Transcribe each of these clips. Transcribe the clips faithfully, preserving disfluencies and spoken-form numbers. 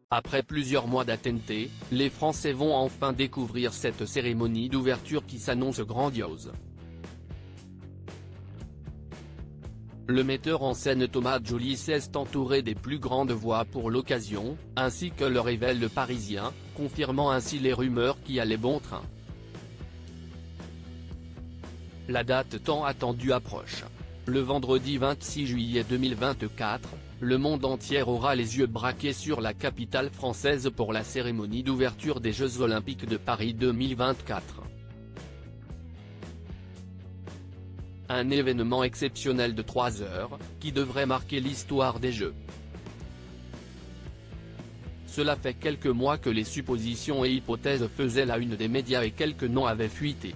Après plusieurs mois d'attente, les Français vont enfin découvrir cette cérémonie d'ouverture qui s'annonce grandiose. Le metteur en scène Thomas Djoli s'est entouré des plus grandes voix pour l'occasion, ainsi que le révèle Le Parisien, confirmant ainsi les rumeurs qui allaient bon train. La date tant attendue approche. Le vendredi vingt-six juillet deux mille vingt-quatre, le monde entier aura les yeux braqués sur la capitale française pour la cérémonie d'ouverture des Jeux Olympiques de Paris deux mille vingt-quatre. Un événement exceptionnel de trois heures, qui devrait marquer l'histoire des Jeux. Cela fait quelques mois que les suppositions et hypothèses faisaient la une des médias et quelques noms avaient fuité.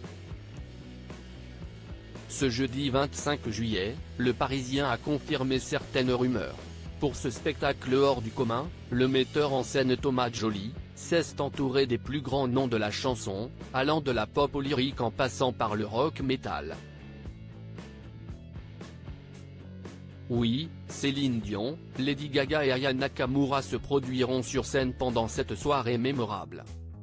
Ce jeudi vingt-cinq juillet, Le Parisien a confirmé certaines rumeurs. Pour ce spectacle hors du commun, le metteur en scène Thomas Djoli s'est entouré des plus grands noms de la chanson, allant de la pop au lyrique en passant par le rock metal. Oui, Céline Dion, Lady Gaga et Aya Nakamura se produiront sur scène pendant cette soirée mémorable.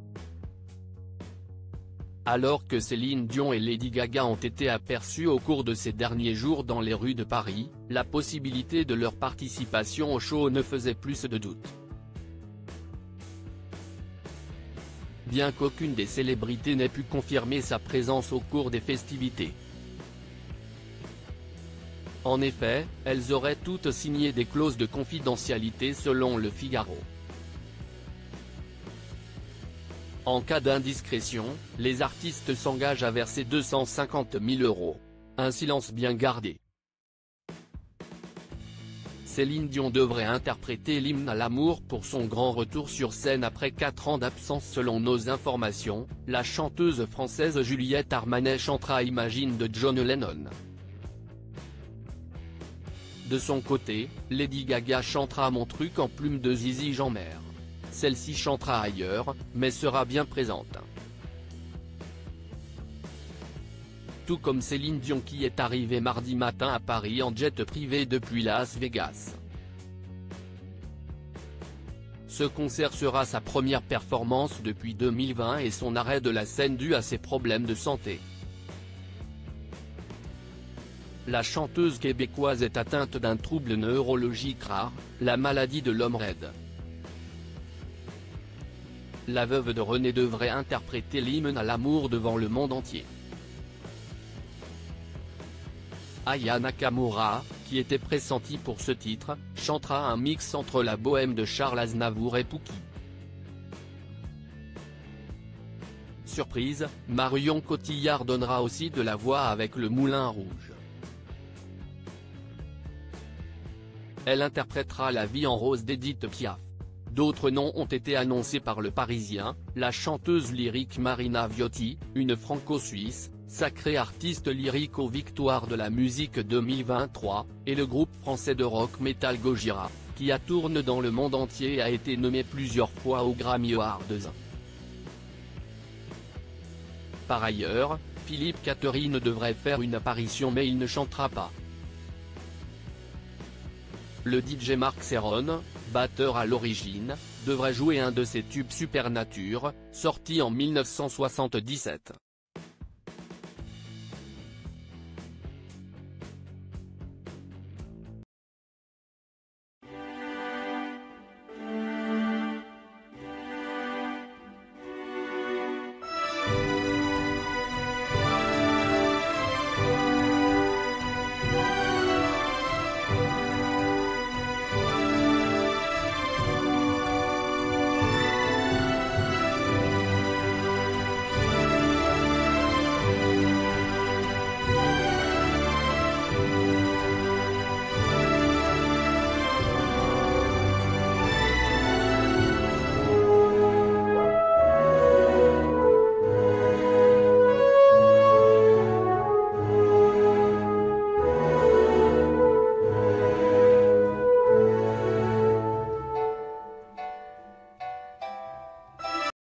Alors que Céline Dion et Lady Gaga ont été aperçues au cours de ces derniers jours dans les rues de Paris, la possibilité de leur participation au show ne faisait plus de doute. Bien qu'aucune des célébrités n'ait pu confirmer sa présence au cours des festivités. En effet, elles auraient toutes signé des clauses de confidentialité selon Le Figaro. En cas d'indiscrétion, les artistes s'engagent à verser deux cent cinquante mille euros. Un silence bien gardé. Céline Dion devrait interpréter l'hymne à l'amour pour son grand retour sur scène après quatre ans d'absence selon nos informations. La chanteuse française Juliette Armanet chantera Imagine de John Lennon. De son côté, Lady Gaga chantera Mon truc en plume de Zizi Jeanmaire. Celle-ci chantera ailleurs, mais sera bien présente. Tout comme Céline Dion qui est arrivée mardi matin à Paris en jet privé depuis Las Vegas. Ce concert sera sa première performance depuis deux mille vingt et son arrêt de la scène dû à ses problèmes de santé. La chanteuse québécoise est atteinte d'un trouble neurologique rare, la maladie de l'homme raide. La veuve de René devrait interpréter l'hymne à l'amour devant le monde entier. Aya Nakamura, qui était pressentie pour ce titre, chantera un mix entre la bohème de Charles Aznavour et Pouki. Surprise, Marion Cotillard donnera aussi de la voix avec le Moulin Rouge. Elle interprétera La vie en rose d'Edith Piaf. D'autres noms ont été annoncés par Le Parisien, la chanteuse lyrique Marina Viotti, une franco-suisse, sacrée artiste lyrique aux victoires de la musique deux mille vingt-trois, et le groupe français de rock metal Gojira, qui a tourné dans le monde entier et a été nommé plusieurs fois aux Grammy Awards. Par ailleurs, Philippe Catherine devrait faire une apparition mais il ne chantera pas. Le D J Mark Serron, batteur à l'origine, devrait jouer un de ses tubes Supernature, sorti en mille neuf cent soixante-dix-sept.